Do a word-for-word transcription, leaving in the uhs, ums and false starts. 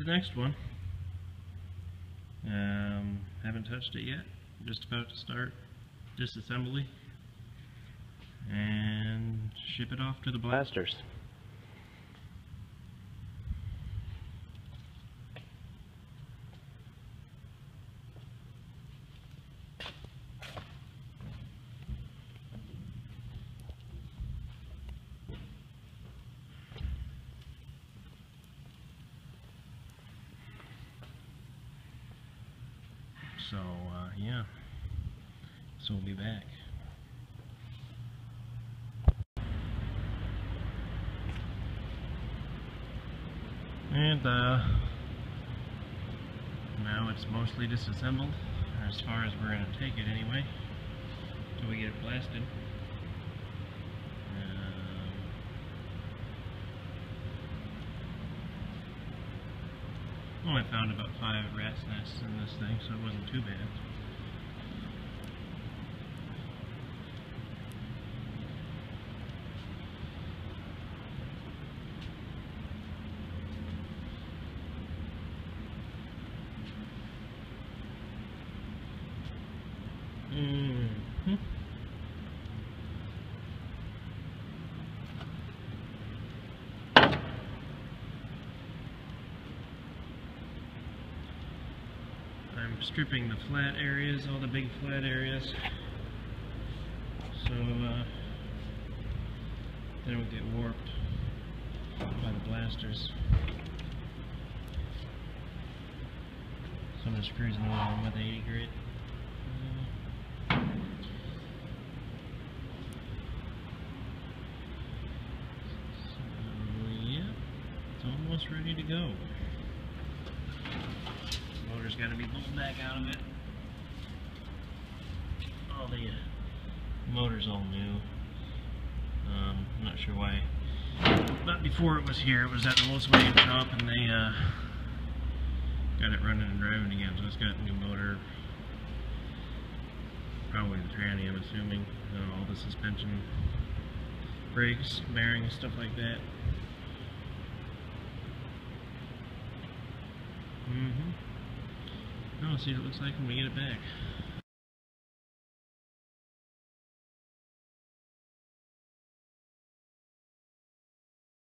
next one. Um, haven't touched it yet. Just about to start disassembly and ship it off to the blasters. So, uh, yeah, so we'll be back. And, uh, now it's mostly disassembled, as far as we're going to take it anyway, until we get it blasted. Um, only found about five rat's nests in this thing, so it wasn't too bad. Mm-hmm. I'm stripping the flat areas, all the big flat areas, so uh, they don't get warped by the blasters. Some of the screws in them with eighty grit. Almost ready to go. Motor's got to be pulled back out of it. Oh, the uh, motor's all new. Um, I'm not sure why. But before it was here, it was at the Volkswagen shop, and they uh, got it running and driving again. So it's got a new motor. Probably the tranny, I'm assuming. Uh, all the suspension, brakes, bearings, stuff like that. Mm-hmm. I'll see what it looks like when we get it back.